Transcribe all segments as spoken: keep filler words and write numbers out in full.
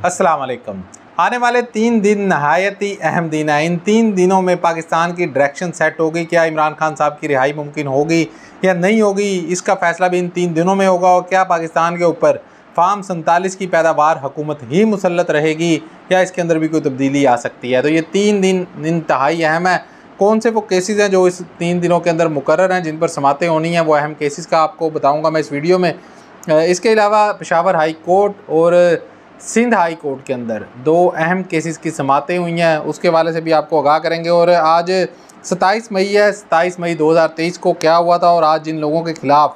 अस्सलाम वालेकुम। आने वाले तीन दिन नहायत ही अहम दिन है। इन तीन दिनों में पाकिस्तान की डायरेक्शन सेट होगी। क्या इमरान खान साहब की रिहाई मुमकिन होगी या नहीं होगी, इसका फैसला भी इन तीन दिनों में होगा। और क्या पाकिस्तान के ऊपर फार्म सैंतालीस की पैदावार हुकूमत ही मुसल्लत रहेगी या इसके अंदर भी कोई तब्दीली आ सकती है। तो ये तीन दिन इंतहाई अहम है। कौन से वो केसेस हैं जो इस तीन दिनों के अंदर मुकर्रर हैं, जिन पर समातें होनी हैं, वो अहम केसेस का आपको बताऊँगा मैं इस वीडियो में। इसके अलावा पेशावर हाई कोर्ट और सिंध हाई कोर्ट के अंदर दो अहम केसेस की समातें हुई हैं, उसके वाले से भी आपको आगाह करेंगे। और आज सत्ताईस मई है, सत्ताईस मई दो हज़ार तेईस को क्या हुआ था और आज जिन लोगों के ख़िलाफ़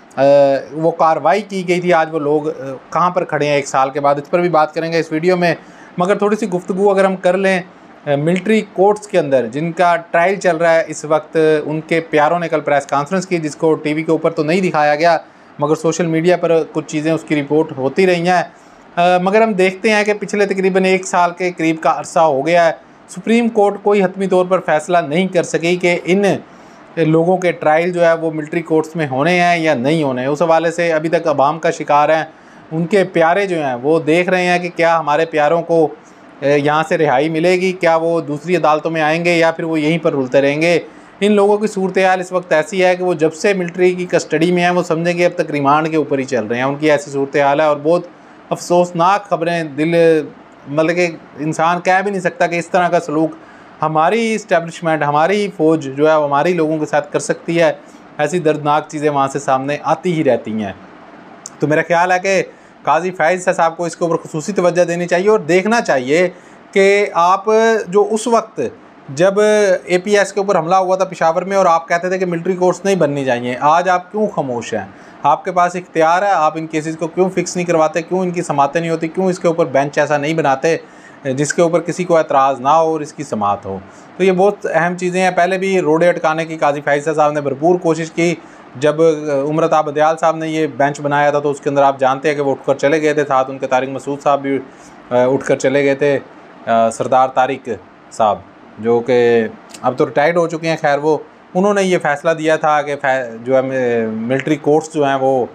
वो कार्रवाई की गई थी, आज वो लोग कहाँ पर खड़े हैं एक साल के बाद, इस पर भी बात करेंगे इस वीडियो में। मगर थोड़ी सी गुफ्तगू अगर हम कर लें, मिलिट्री कोर्ट्स के अंदर जिनका ट्रायल चल रहा है इस वक्त, उनके प्यारों ने कल प्रेस कॉन्फ्रेंस की, जिसको टीवी के ऊपर तो नहीं दिखाया गया मगर सोशल मीडिया पर कुछ चीज़ें उसकी रिपोर्ट होती रही हैं। Uh, मगर हम देखते हैं कि पिछले तकरीबन एक साल के करीब का अरसा हो गया है, सुप्रीम कोर्ट कोई हतमी तौर पर फैसला नहीं कर सकी कि इन लोगों के ट्रायल जो है वो मिलिट्री कोर्ट्स में होने हैं या नहीं होने हैं। उस हवाले से अभी तक अवाम का शिकार हैं, उनके प्यारे जो हैं वो देख रहे हैं कि क्या हमारे प्यारों को यहाँ से रिहाई मिलेगी, क्या वो दूसरी अदालतों में आएंगे या फिर वो यहीं पर रुलते रहेंगे। इन लोगों की सूरत हाल इस वक्त ऐसी है कि वो जब से मिलिट्री की कस्टडी में हैं वो समझेंगे अब तक रिमांड के ऊपर ही चल रहे हैं, उनकी ऐसी सूरत हाल है। और बहुत अफसोसनाक खबरें, दिल मतलब कि इंसान कह भी नहीं सकता कि इस तरह का सलूक हमारी इस्टेब्लिशमेंट, हमारी फ़ौज जो है वो हमारी लोगों के साथ कर सकती है। ऐसी दर्दनाक चीज़ें वहाँ से सामने आती ही रहती हैं। तो मेरा ख्याल है कि काजी फैज़ साहब को इसके ऊपर खुसूसी तवज्जो देनी चाहिए और देखना चाहिए कि आप जो उस वक्त जब ए पी एस के ऊपर हमला हुआ था पेशावर में और आप कहते थे कि मिलिट्री कोर्ट्स नहीं बननी चाहिए, आज आप क्यों खामोश हैं? आपके पास इख्तियार है, आप इन केसेस को क्यों फिक्स नहीं करवाते, क्यों इनकी समातें नहीं होती, क्यों इसके ऊपर बेंच ऐसा नहीं बनाते जिसके ऊपर किसी को एतराज़ ना हो और इसकी समात हो। तो ये बहुत अहम चीज़ें हैं। पहले भी रोडे अटकाने की काजी फैज़ साहब ने भरपूर कोशिश की। जब उमरता बदयाल साहब ने ये बेंच बनाया था तो उसके अंदर आप जानते हैं कि वो उठकर चले गए थे, साथ उनके तारिक मसूद साहब भी उठकर चले गए थे, सरदार तारिक साहब जो कि अब तो रिटायर्ड हो चुके हैं। खैर वो उन्होंने ये फ़ैसला दिया था कि जो है मिलिट्री कोर्ट्स जो हैं वो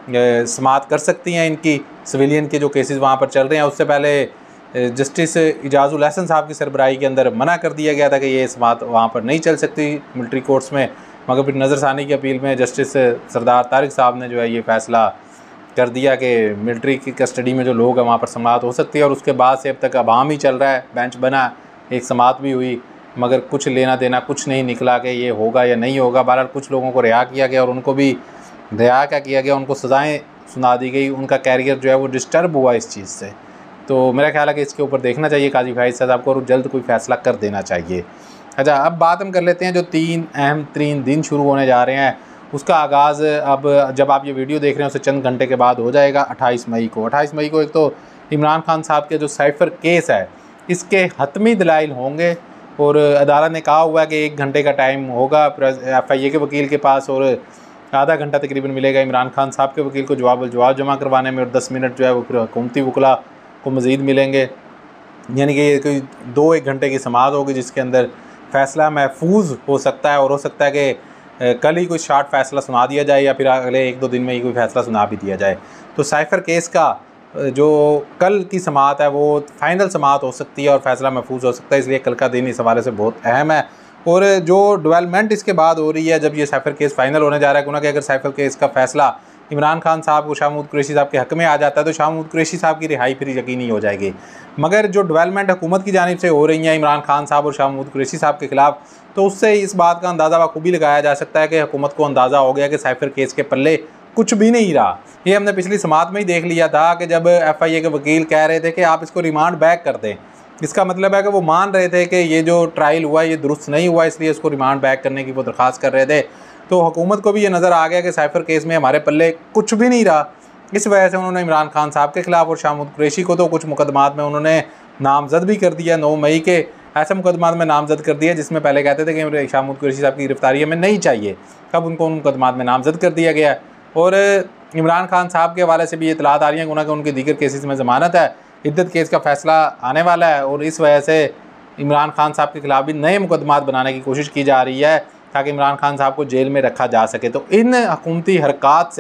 समात कर सकती हैं इनकी सिविलियन के जो केसेस वहाँ पर चल रहे हैं। उससे पहले जस्टिस इजाज़ुल हसन साहब की सरबराही के अंदर मना कर दिया गया था कि ये समात वहाँ पर नहीं चल सकती मिलिट्री कोर्ट्स में, मगर फिर नज़रसानी की अपील में जस्टिस सरदार तारिक साहब ने जो है ये फ़ैसला कर दिया कि मिलिट्री की कस्टडी में जो लोग हैं वहाँ पर समात हो सकती है। और उसके बाद से अब तक अवाम ही चल रहा है, बेंच बना, एक समात भी हुई, मगर कुछ लेना देना कुछ नहीं निकला कि ये होगा या नहीं होगा। बहरहाल कुछ लोगों को रिहा किया गया और उनको भी रिहा क्या किया गया, उनको सज़ाएं सुना दी गई, उनका कैरियर जो है वो डिस्टर्ब हुआ इस चीज़ से। तो मेरा ख्याल है कि इसके ऊपर देखना चाहिए काजी फैज़ साहब को और जल्द कोई फ़ैसला कर देना चाहिए। अच्छा, अब बात हम कर लेते हैं जो तीन अहम तीन दिन शुरू होने जा रहे हैं, उसका आगाज़ अब जब आप ये वीडियो देख रहे हैं उससे चंद घंटे के बाद हो जाएगा, अट्ठाईस मई को। अट्ठाईस मई को एक तो इमरान खान साहब के जो साइफ़र केस है इसके हतमी दलाइल होंगे और अदालत ने कहा हुआ है कि एक घंटे का टाइम होगा एफ आई ए के वकील के पास और आधा घंटा तकरीबन मिलेगा इमरान खान साहब के वकील को जवाब जवाब जमा करवाने में और दस मिनट जो है वो फिर हुकूमती वकला को मज़ीद मिलेंगे। यानी कि कोई दो एक घंटे की समाअत होगी जिसके अंदर फ़ैसला महफूज हो सकता है और हो सकता है कि कल ही कोई शार्ट फ़ैसला सुना दिया जाए या फिर अगले एक दो दिन में ही कोई फ़ैसला सुना भी दिया जाए। तो साइफ़र केस का जो कल की समाअत है वो फाइनल समाअत हो सकती है और फ़ैसला महफूज हो सकता है, इसलिए कल का दिन इस हवाले से बहुत अहम है। और जो डेवलपमेंट इसके बाद हो रही है जब ये साइफ़र केस फाइनल होने जा रहा है, कि अगर साइफ़र केस का फ़ैसला इमरान खान साहब को शाह महमूद कुरैशी साहब के हक़ में आ जाता है तो शाह महमूद कुरैशी साहब की रिहाई फिर यकीनी हो जाएगी। मगर जो डेवलपमेंट हुकूमत की जानिब से हो रही है इमरान खान साहब और शाह महमूद कुरैशी साहब के ख़िलाफ़, तो उससे इस बात का अंदाज़ा बखूबी लगाया जा सकता है कि हुकूमत को अंदाज़ा हो गया कि साइफ़र केस के पल्ले कुछ भी नहीं रहा। ये हमने पिछली समाअत में ही देख लिया था कि जब एफ आई ए के वकील कह रहे थे कि आप इसको रिमांड बैक कर दें, इसका मतलब है कि वो मान रहे थे कि ये जो ट्रायल हुआ ये दुरुस्त नहीं हुआ, इसलिए इसको रिमांड बैक करने की वो दरख्वास्त कर रहे थे। तो हुकूमत को भी ये नज़र आ गया कि साइफ़र केस में हमारे पल्ले कुछ भी नहीं रहा। इस वजह से उन्होंने इमरान खान साहब के ख़िलाफ़ और शाह महमूद कुरैशी को तो कुछ मुकदमात में उन्होंने नामज़द भी कर दिया। नौ मई के ऐसे मुकदमात में नामज़द कर दिया जिसमें पहले कहते थे कि शाह महमूद कुरैशी साहब की गिरफ्तारी हमें नहीं चाहिए, अब उनको उन मुकदमात में नामज़द कर दिया गया। और इमरान खान साहब के हवाले से भी इतलात आ रही हैं कि उनके दीगर केसेस में ज़मानत है, इद्दत केस का फ़ैसला आने वाला है और इस वजह से इमरान खान साहब के ख़िलाफ़ भी नए मुकदमात बनाने की कोशिश की जा रही है ताकि इमरान खान साहब को जेल में रखा जा सके। तो इन हुकूमती हरकत से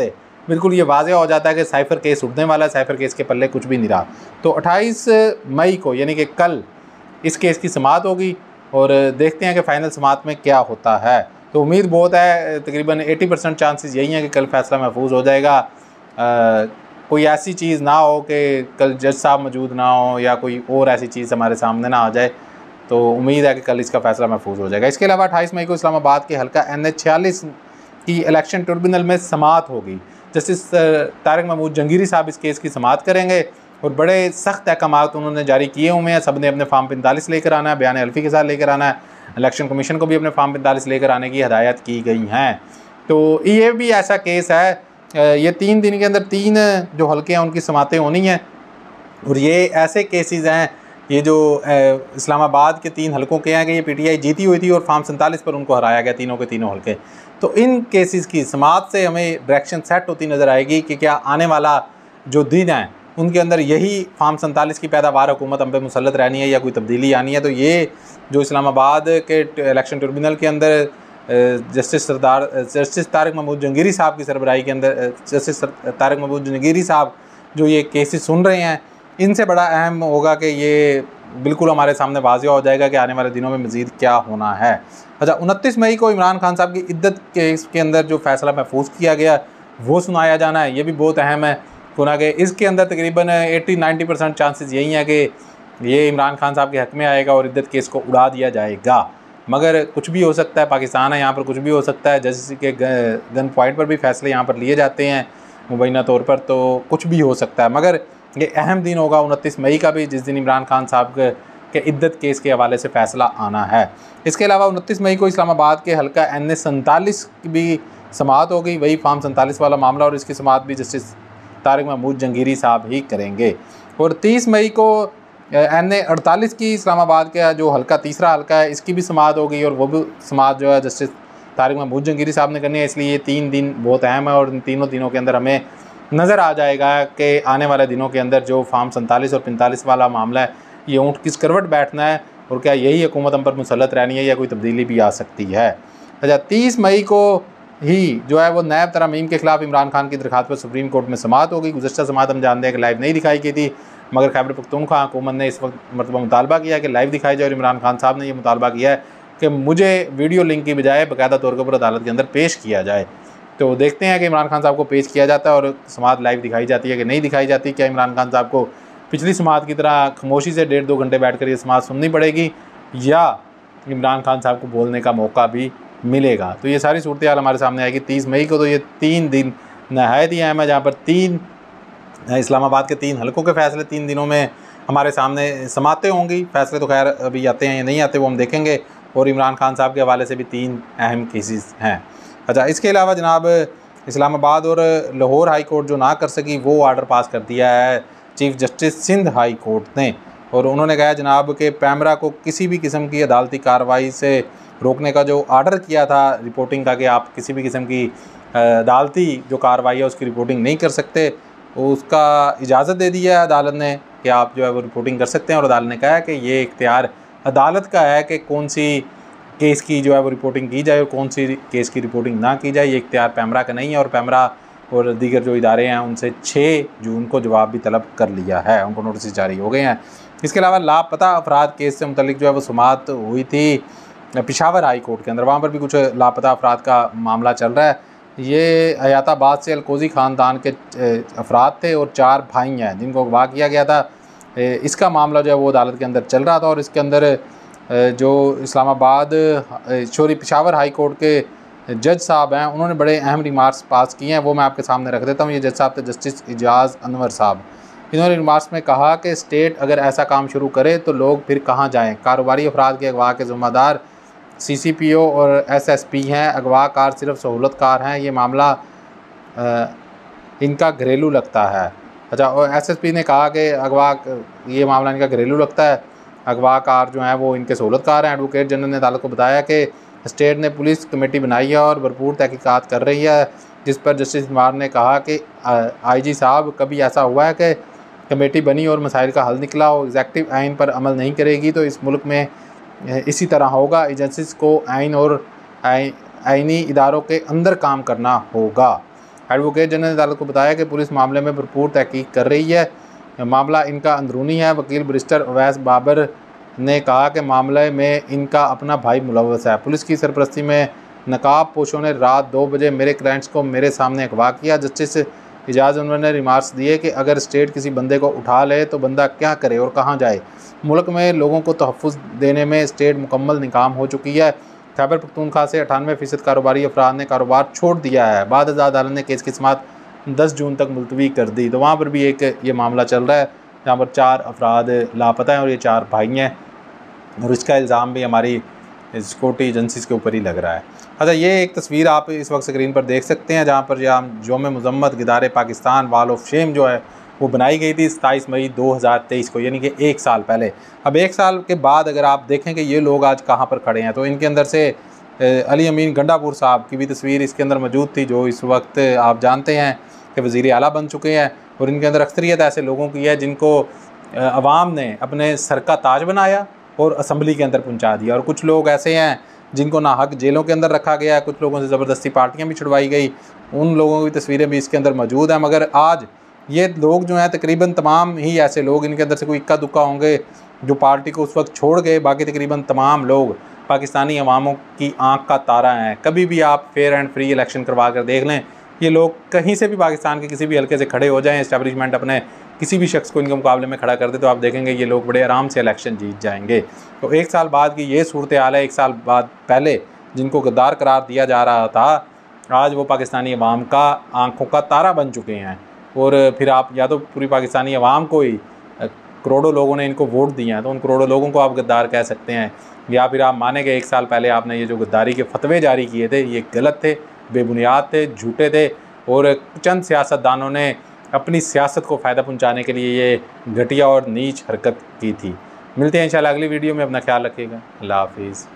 बिल्कुल ये वाज़ेह हो जाता है कि साइफ़र केस उठने वाला है, साइफ़र केस के पल्ले कुछ भी नहीं रहा। तो अट्ठाईस मई को यानी कि कल इस केस की समाअत होगी और देखते हैं कि फ़ाइनल समाअत में क्या होता है। तो उम्मीद बहुत है, तकरीबन अस्सी परसेंट चांसेस यही हैं कि कल फ़ैसला महफूज हो जाएगा। आ, कोई ऐसी चीज़ ना हो कि कल जज साहब मौजूद ना हो या कोई और ऐसी चीज़ हमारे सामने ना आ जाए। तो उम्मीद है कि कल इसका फ़ैसला महफूज हो जाएगा। इसके अलावा अट्ठाईस मई को इस्लामाबाद के हल्का एन एच छियालीस की इलेक्शन ट्रिब्यूनल में समाअत होगी। जस्टिस तारिक महमूद जंगीरी साहब इस केस की समाअत करेंगे और बड़े सख्त अहकामात उन्होंने जारी किए हुए हैं। सब ने अपने फार्म पैंतालीस लेकर आना है, बयान हल्फी के साथ लेकर आना है। इलेक्शन कमीशन को भी अपने फार्म पैंतालीस लेकर आने की हदायत की गई हैं। तो ये भी ऐसा केस है, ये तीन दिन के अंदर तीन जो हल्के हैं उनकी समातें होनी हैं और ये ऐसे केसेस हैं, ये जो इस्लामाबाद के तीन हलकों के हैं कि ये पीटीआई जीती हुई थी और फार्म सैंतालीस पर उनको हराया गया, तीनों के तीनों हलके। तो इन केसेस की समाअत से हमें डायरेक्शन सेट होती नज़र आएगी कि क्या आने वाला जो दिन है उनके अंदर यही फार्म सैंतालीस की पैदावार हुकूमत हम पे मुसल्लत रहनी है या कोई तब्दीली आनी है। तो ये जो इस्लामाबाद के इलेक्शन ट्रिब्यूनल के अंदर जस्टिस सरदार जस्टिस तारिक महमूद जंगीरी साहब की सरबराही के अंदर जस्टिस तारिक महमूद जंगीरी साहब जो ये केसेस सुन रहे हैं, इनसे बड़ा अहम होगा कि ये बिल्कुल हमारे सामने वाज़ेह हो जाएगा कि आने वाले दिनों में मज़ीद क्या होना है। अच्छा, उनतीस मई को इमरान खान साहब की इद्दत केस के अंदर जो फ़ैसला महफूज किया गया वो सुनाया जाना है, ये भी बहुत अहम है। कि इसके अंदर तकरीबन अस्सी नब्बे परसेंट चांसेस यही हैं कि ये इमरान खान साहब के हक़ में आएगा और इद्दत केस को उड़ा दिया जाएगा। मगर कुछ भी हो सकता है, पाकिस्तान है, यहाँ पर कुछ भी हो सकता है। जज के गन पॉइंट पर भी फ़ैसले यहाँ पर लिए जाते हैं मुबैना तौर पर, तो कुछ भी हो सकता है। मगर ये अहम दिन होगा उनतीस मई का भी, जिस दिन इमरान खान साहब के, के इद्दत केस के हवाले से फ़ैसला आना है। इसके अलावा उनतीस मई को इस्लामाबाद के हल्का एन ए सैंतालीस की भी समाअत हो गई, वही फार्म सैंतालीस वाला मामला, और इसकी समाअत भी जस्टिस तारिक महमूद जंगीरी साहब ही करेंगे। और तीस मई को एन ए अड़तालीस की इस्लामाबाद का जो हल्का तीसरा हल्का है, इसकी भी समाअत हो गई और वो भी समाअत जो है जस्टिस तारिक महमूद जंगीरी साहब ने करनी है। इसलिए ये तीन दिन बहुत अहम है और इन तीनों दिनों के अंदर हमें नज़र आ जाएगा कि आने वाले दिनों के अंदर जो फार्म सैंतालीस और पैंतालीस वाला मामला है, ये ऊँट किस करवट बैठना है और क्या यही हुकूमत हम पर मुसल्लत रहनी है या कोई तब्दीली भी आ सकती है। अच्छा, तीस मई को ही जो है वो नैब तरमीम के ख़िलाफ़ इमरान खान की दरख्वास्त पर सुप्रीम कोर्ट में समाअत होगी। गुज़श्ता समाअत हम जानते हैं कि लाइव नहीं दिखाई गई थी, मगर खैबर पख्तूनख्वा हुकूमत ने इस वक्त मरतबा मुतालबा किया कि लाइव दिखाई जाए और इमरान खान साहब ने यह मुतालबा किया है कि मुझे वीडियो लिंक की बजाय बाकायदा तौर पर अदालत के अंदर पेश किया जाए। तो देखते हैं कि इमरान खान साहब को पेश किया जाता है और समाअत लाइव दिखाई जाती है कि नहीं दिखाई जाती। क्या इमरान खान साहब को पिछली समाअत की तरह खामोशी से डेढ़ दो घंटे बैठ कर ये समाअत सुननी पड़ेगी या इमरान खान साहब को बोलने का मौका भी मिलेगा? तो ये सारी सूरत हाल हमारे सामने आएगी तीस मई को। तो ये तीन दिन नहायत ही अहम है, जहाँ पर तीन इस्लामाबाद के तीन हलकों के फ़ैसले तीन दिनों में हमारे सामने समातें होंगी। फ़ैसले तो खैर अभी आते हैं या नहीं आते वो हम देखेंगे, और इमरान खान साहब के हवाले से भी तीन अहम केसेस हैं। अच्छा, इसके अलावा जनाब इस्लामाबाद और लाहौर हाई कोर्ट जो ना कर सकी वो आर्डर पास कर दिया है chief justice Sindh high court ने, और उन्होंने कहा जनाब कि पैमरा को किसी भी किस्म की अदालती कार्रवाई से रोकने का जो आर्डर किया था रिपोर्टिंग का कि आप किसी भी किस्म की अदालती जो कार्रवाई है उसकी रिपोर्टिंग नहीं कर सकते, उसका इजाज़त दे दी है अदालत ने कि आप जो है वो रिपोर्टिंग कर सकते हैं। और अदालत ने कहा है कि ये इख्तियार अदालत का है कि कौन सी केस की जो है वो रिपोर्टिंग की जाए और कौन सी केस की रिपोर्टिंग ना की जाए। ये इख्तियार पैमरा का नहीं है और पैमरा और दीगर जो इदारे हैं उनसे छः जून को जवाब भी तलब कर लिया है, उनको नोटिस जारी हो गए हैं। इसके अलावा लापता अफराद केस से मुतल्लिक जो है वो समाअत हुई थी पेशावर हाई कोर्ट के अंदर, वहाँ पर भी कुछ लापता अफराद का मामला चल रहा है। ये हयाताबाद से अलकोज़ी ख़ानदान के अफराद थे और चार भाई हैं जिनको अगवा किया गया था। इसका मामला जो है वो अदालत के अंदर चल रहा था और इसके अंदर जो इस्लामाबाद शोरी पेशावर हाई कोर्ट के जज साहब हैं उन्होंने बड़े अहम रिमार्क्स पास किए हैं, वो मैं आपके सामने रख देता हूँ। ये जज साहब थे जस्टिस इजाज़ अनवर साहब। इन्होंने रिमार्क्स में कहा कि स्टेट अगर ऐसा काम शुरू करे तो लोग फिर कहाँ जाएँ। कारोबारी अफराद के अगवा के ज़िम्मेदार सी सी पी ओ और एस एस पी हैं, अगवाकार सिर्फ सहूलतकार हैं, ये मामला आ, इनका घरेलू लगता है। अच्छा, और एस एस पी ने कहा कि अगवा ये मामला इनका घरेलू लगता है, अगवाकार जो हैं वो इनके सहूलतकार हैं। एडवोकेट जनरल ने अदालत को बताया कि स्टेट ने पुलिस कमेटी बनाई है और भरपूर तहकीकात कर रही है, जिस पर जस्टिस कुमार ने कहा कि आई जी साहब कभी ऐसा हुआ है कि कमेटी बनी और मसाइल का हल निकला हो, एग्जेक्टिव आइन पर अमल नहीं करेगी तो इस मुल्क में इसी तरह होगा। एजेंसीज को आइन और आइनी इदारों के अंदर काम करना होगा। एडवोकेट जनरल ने अदालत को बताया कि पुलिस मामले में भरपूर तहकीक कर रही है, मामला इनका अंदरूनी है। वकील बैरिस्टर अवैस बाबर ने कहा कि मामले में इनका अपना भाई मुलव्वस है। पुलिस की सरपरस्ती में नकाब पोशों ने रात दो बजे मेरे क्लाइंट्स को मेरे सामने अगवा किया। जस्टिस इजाज़ अनवर ने रिमार्क्स दिए कि अगर स्टेट किसी बंदे को उठा ले तो बंदा क्या करे और कहाँ जाए। मुल्क में लोगों को तहफ़्फ़ुज़ देने में स्टेट मुकम्मल नाकाम हो चुकी है। खैबर पख्तूनख्वा से अठानवे फ़ीसद कारोबारी अफराद ने कारोबार छोड़ दिया है। बाद अदालत ने केस की समाअत दस जून तक मुलतवी कर दी। तो वहाँ पर भी एक ये मामला चल रहा है जहाँ पर चार अफराद लापता हैं और ये चार भाई हैं और इसका इल्ज़ाम भी हमारी सिक्योरिटी एजेंसीज़ के ऊपर ही लग रहा है। अच्छा, ये एक तस्वीर आप इस वक्त स्क्रीन पर देख सकते हैं जहाँ पर जहाँ योम मज़म्मत गिदारे पाकिस्तान वॉल ऑफ शेम जो है वो बनाई गई थी सताईस मई दो हज़ार तेईस को, यानी कि एक साल पहले। अब एक साल के बाद अगर आप देखें कि ये लोग आज कहाँ पर खड़े हैं तो इनके अंदर से अली अमीन गंडापुर साहब की भी तस्वीर इसके अंदर मौजूद थी, जो इस वक्त आप जानते हैं कि वज़ीर आला बन चुके हैं। और इनके अंदर अक्सरियत ऐसे लोगों की है जिनको अवाम ने अपने सर का ताज बनाया और असम्बली के अंदर पहुँचा दिया। और कुछ लोग ऐसे हैं जिनको ना हक जेलों के अंदर रखा गया है, कुछ लोगों से ज़बरदस्ती पार्टियाँ भी छुड़वाई गई, उन लोगों की तस्वीरें भी इसके अंदर मौजूद हैं। मगर आज ये लोग जो हैं तकरीबन तमाम ही ऐसे लोग, इनके अंदर से कोई इक्का दुक्का होंगे जो पार्टी को उस वक्त छोड़ गए, बाकी तकरीबन तमाम लोग पाकिस्तानी अवामों की आंख का तारा हैं। कभी भी आप फेयर एंड फ्री इलेक्शन करवा कर देख लें, ये लोग कहीं से भी पाकिस्तान के किसी भी हल्के से खड़े हो जाएं, इस्टेब्लिशमेंट अपने किसी भी शख्स को इनके मुकाबले में खड़ा कर दे तो आप देखेंगे ये लोग बड़े आराम से इलेक्शन जीत जाएंगे। तो एक साल बाद की ये सूरत हाल है। एक साल बाद पहले जिनको गद्दार करार दिया जा रहा था, आज वो पाकिस्तानी अवाम का आंखों का तारा बन चुके हैं। और फिर आप या तो पूरी पाकिस्तानी अवाम को ही, करोड़ों लोगों ने इनको वोट दिए हैं तो उन करोड़ों लोगों को आप गद्दार कह सकते हैं, या फिर आप माने कि एक साल पहले आपने ये जो गद्दारी के फतवे जारी किए थे ये गलत थे, बेबुनियाद थे, झूठे थे और चंद सियासतदानों ने अपनी सियासत को फ़ायदा पहुंचाने के लिए ये घटिया और नीच हरकत की थी। मिलते हैं इंशाल्लाह अगली वीडियो में। अपना ख्याल रखिएगा। अल्लाह हाफिज़।